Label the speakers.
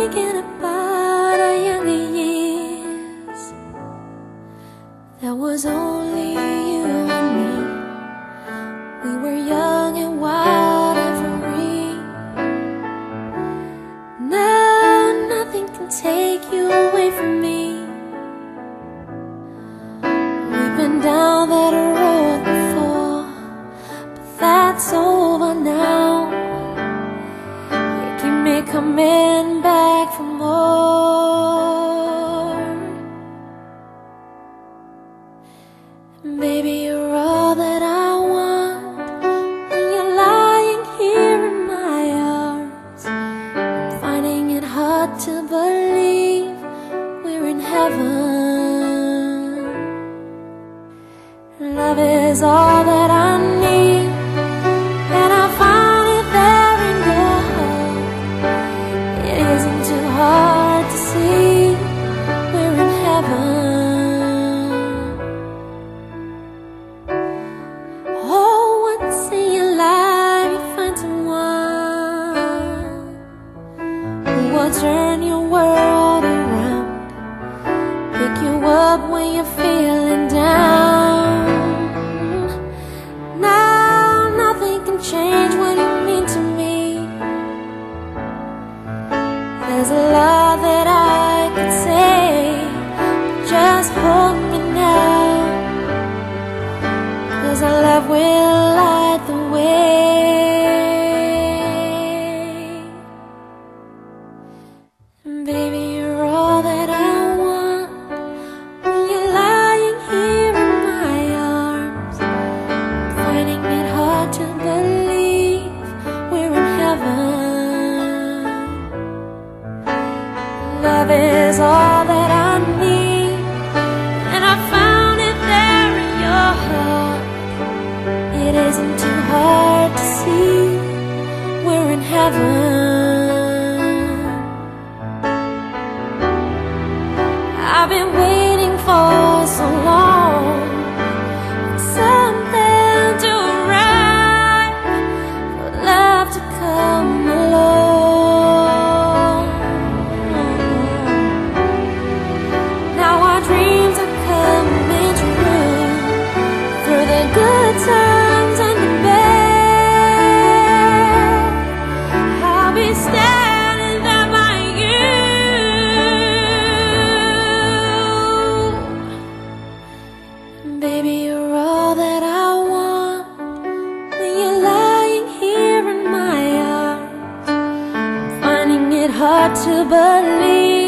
Speaker 1: thinking about our younger years. There was only you and me. We were young and wild and free. Now nothing can take you away from me. We've been down that road before, but that's over now. You keep me coming back for more. Baby, you're all that I want when you're lying here in my arms. I'm finding it hard to believe we're in heaven. Love is all that I need, and I found it there in your heart. It isn't too hard to see we're in heaven. Oh, once in your life you find someone who will turn your world around, pick you up when you're feeling down. Change what you mean to me. There's a lot that I could say, just hold me now, 'cause our love will light the way. Baby, you're all that I want when you're lying here in my arms. I'm finding it hard to believe we're in heaven. Love is all that I need, and I found it there in your heart. It isn't too hard to see we're in heaven. I've been waiting for so long for something to arrive, for love to come along. Now our dreams are coming true, through the good times and the bad. I'll be standing there by you. Baby, you're all that I want when you're lying here in my arms. I'm finding it hard to believe